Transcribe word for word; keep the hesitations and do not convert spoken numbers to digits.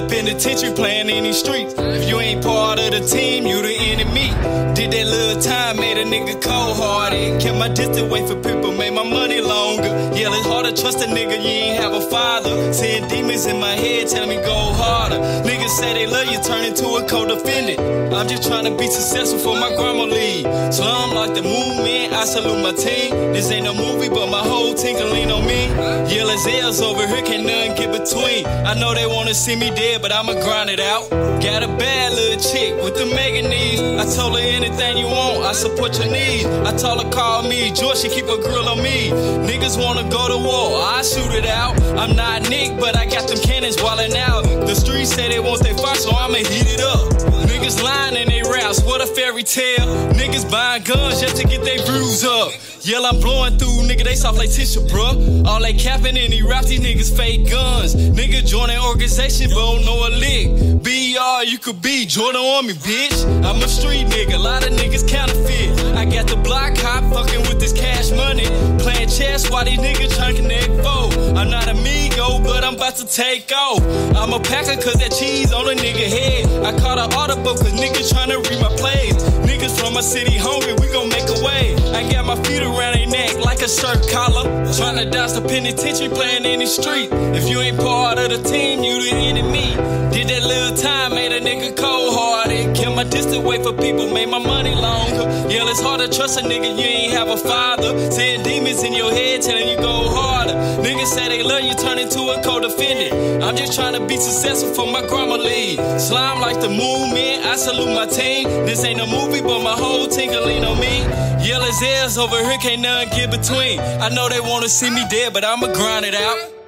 the penitentiary playing in these streets. If you ain't part of the team, you the enemy. Did that little time, made a nigga cold-hearted. Kept my distance, wait for people, made my money longer. Yeah, it's hard to trust a nigga, you ain't have a father. Seeing demons in my head, telling me go harder. Niggas say they love you, turn into a co-defendant. I'm just trying to be successful for my grandma lead. Slum like the movement, I salute my team. This ain't a movie, but my whole team can lean on me. Yeah, let's L's over here, can't nothing get between. I know they wanna see me dead, but I'ma grind it out. Got a bad little chick with the mega knees. I told her anything you want, I support your needs. I told her call me George, she keep a grill on me. Niggas wanna go to war, I shoot it out. I'm not Nick, but I got them cannons wildin' out. The streets say they want they fight, so I'ma heat it up. Niggas lying in they raps, what a fairy tale. Niggas buying guns just to get they views up. Yeah, I'm blowing through, nigga, they soft like tissue, bruh. All they capping in these raps, these niggas fake guns. Nigga join an organization, but don't know a lick. B R, you could be Jordan on me, bitch. I'm a street nigga, a lot of niggas counterfeit. I got the block hop, fucking with this cash money. Playing chess while these niggas tryna connect foe. I'm not amigo, but I'm about to take off. I'm a packer cause that cheese on a nigga head. I caught an audible cause niggas tryna read my plays. Niggas from my city hungry, we gon' make a way. I got my feet around their neck like a shirt collar. Tryna dodge the penitentiary playing in the street. If you ain't part of the team, you the enemy. Did that little time, made a nigga cold-hearted. Kept my distance, wait for people, made my money longer. Yeah, it's hard to trust a nigga, you ain't have a father. Saying demons in your head, telling you go harder. Niggas say they love you, turn into a co-defendant. I'm just trying to be successful for my grandma lead. Slime like the movement, I salute my team. This ain't a movie, but my whole team can lean on me. Yell as L's over here, can't nothing get between. I know they wanna see me dead, but I'ma grind it out.